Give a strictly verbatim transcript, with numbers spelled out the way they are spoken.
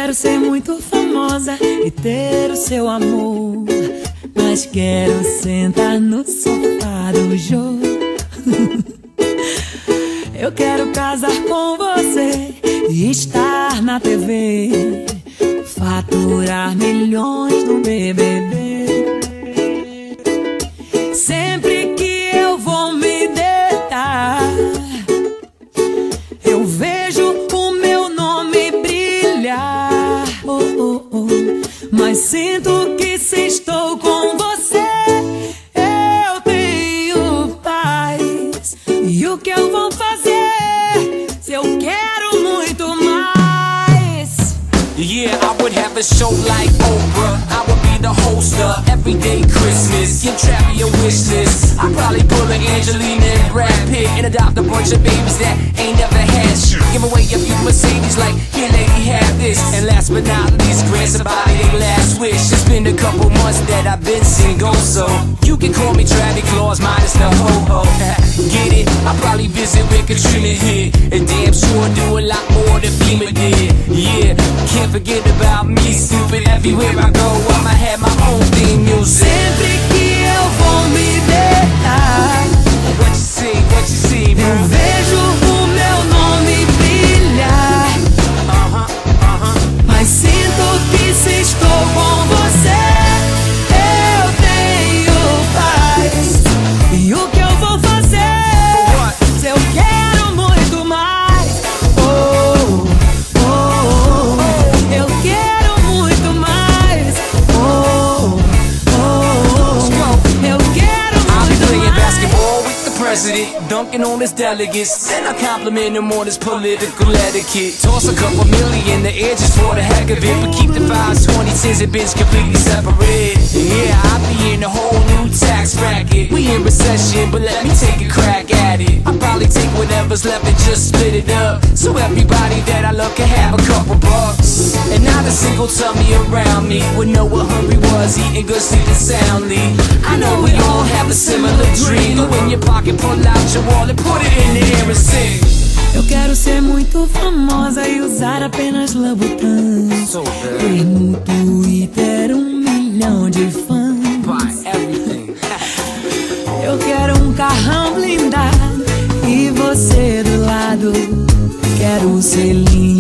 quero ser muito famosa e ter o seu amor, mas quero sentar no sofá do Jô. Eu quero casar com você e estar na T V, faturar milhões no B B B. Sempre que eu vou me deitar, eu vejo o meu nome brilhar. Oh, oh, oh. Mas sinto que se estou com você, eu tenho paz. E o que eu vou fazer se eu quero muito mais? Yeah, I would have a show like Oprah. I would be the host of Everyday Christmas. Give Travi a wish list. I'd probably pull an Angelina and Brad Pitt and adopt a bunch of babies that ain't never had shit. Give away a few Mercedes like, here lady, have this. And last but not least, grant somebody their last wish. It's been a couple months that I've been single, so you can call me Travis Claus minus the ho-ho. Get it? I'll probably visit with Katrina here, and damn sure do a lot more than FEMA did. Yeah, can't forget about me, stupid. Everywhere I go, I'ma have my own theme music. Sempre que eu vou me deitar, What you see, what you see, bro? eu vejo o meu nome brilhar. Uh-huh, uh-huh. Mas sinto que se estou com você, eu tenho paz. E o que eu vou fazer se eu quero muito mais? Oh, oh, oh, eu quero muito mais. Oh, oh, oh, eu quero I'll be muito playing mais. basketball with the president, dunking on his delegates. Then I compliment him on his political etiquette. Toss a couple million in the air just for the heck of it, but keep the fives, twenty, tens, and bins completely separate. Yeah, I'll be in a whole new tax bracket. We in recession, but let me take a crack at it. I'll probably take whatever's left and just split it up, so everybody that I love can have a couple bucks. And not a single tummy around me would know what hungry was, eating good, sleeping soundly. I know we all have a similar dream. Go in your pocket, pull out your wallet, put it in the air and sing. Eu quero ser muito famosa e usar apenas Louboutin, So ter muito e ter um milhão de fãs. buy everything. Eu quero um carrão blindado e você do lado. Quero um selinho